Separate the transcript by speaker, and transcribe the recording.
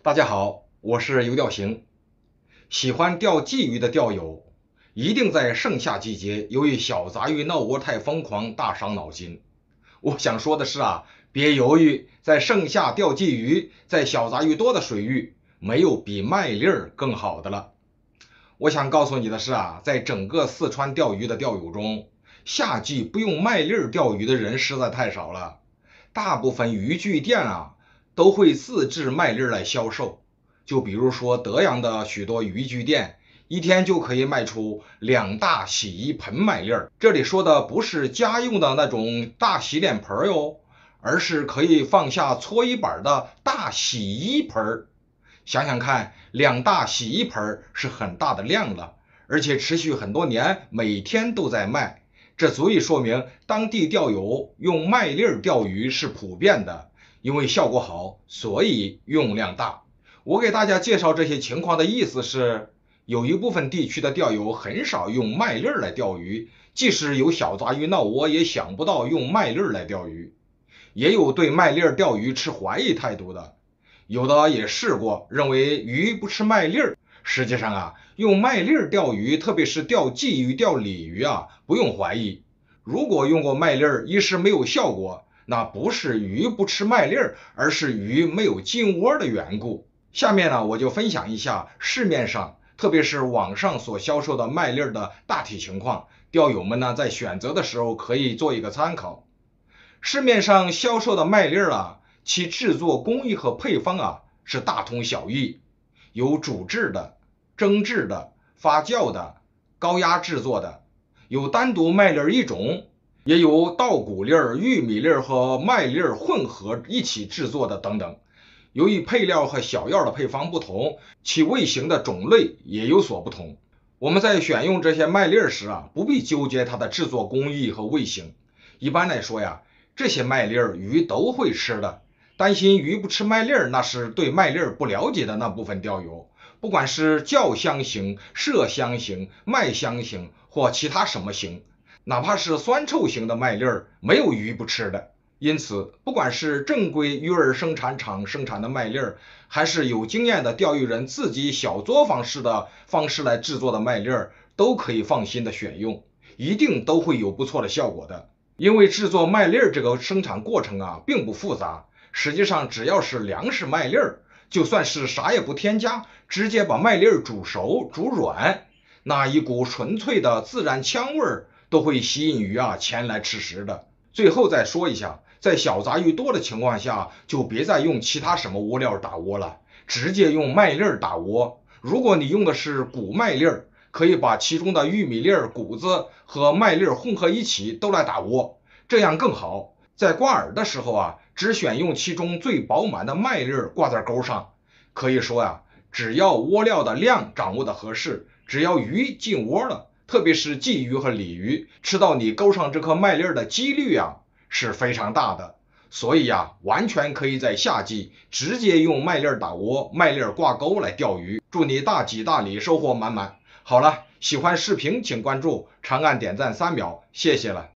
Speaker 1: 大家好，我是游钓行。喜欢钓鲫鱼的钓友，一定在盛夏季节由于小杂鱼闹窝太疯狂，大伤脑筋。我想说的是别犹豫，在盛夏钓鲫鱼，在小杂鱼多的水域，没有比卖粒儿更好的了。我想告诉你的是在整个四川钓鱼的钓友中，夏季不用卖粒儿钓鱼的人实在太少了。大部分渔具店都会自制卖粒儿来销售。就比如说德阳的许多渔具店，一天就可以卖出2大洗衣盆卖粒儿。这里说的不是家用的那种大洗脸盆哟，而是可以放下搓衣板的大洗衣盆。想想看，2大洗衣盆是很大的量了，而且持续很多年，每天都在卖。这足以说明当地钓友用卖粒儿钓鱼是普遍的，因为效果好，所以用量大。我给大家介绍这些情况的意思是，有一部分地区的钓友很少用卖粒儿来钓鱼，即使有小杂鱼闹窝，也想不到用卖粒儿来钓鱼。也有对卖粒儿钓鱼持怀疑态度的，有的也试过，认为鱼不吃麦粒儿。实际上用麦粒儿钓鱼，特别是钓鲫鱼、钓鲤鱼不用怀疑。如果用过麦粒儿，一时没有效果，那不是鱼不吃麦粒儿，而是鱼没有进窝的缘故。下面我就分享一下市面上，特别是网上所销售的麦粒儿的大体情况，钓友们在选择的时候可以做一个参考。市面上销售的麦粒儿其制作工艺和配方是大同小异，有煮制的、蒸制的、发酵的、高压制作的，有单独麦粒儿一种，也有稻谷粒儿、玉米粒儿和麦粒儿混合一起制作的等等。由于配料和小药的配方不同，其味型的种类也有所不同。我们在选用这些麦粒儿时不必纠结它的制作工艺和味型。一般来说这些麦粒儿鱼都会吃的，担心鱼不吃麦粒儿，那是对麦粒儿不了解的那部分钓友。不管是酵香型、麝香型、麦香型或其他什么型，哪怕是酸臭型的麦粒儿，没有鱼不吃的。因此，不管是正规鱼饵生产厂生产的麦粒儿，还是有经验的钓鱼人自己小作坊式的方式来制作的麦粒儿，都可以放心的选用，一定都会有不错的效果的。因为制作麦粒儿这个生产过程并不复杂，实际上只要是粮食麦粒儿，就算是啥也不添加，直接把麦粒儿煮熟煮软，那一股纯粹的自然香味都会吸引鱼前来吃食的。最后再说一下，在小杂鱼多的情况下，就别再用其他什么窝料打窝了，直接用麦粒儿打窝。如果你用的是谷麦粒儿，可以把其中的玉米粒儿、谷子和麦粒儿混合一起都来打窝，这样更好。在挂饵的时候只选用其中最饱满的麦粒儿挂在钩上。可以说只要窝料的量掌握的合适，只要鱼进窝了，特别是鲫鱼和鲤鱼，吃到你钩上这颗麦粒儿的几率是非常大的。所以完全可以在夏季直接用麦粒儿打窝、麦粒儿挂钩来钓鱼。祝你大吉大利，收获满满。好了，喜欢视频请关注，长按点赞3秒，谢谢了。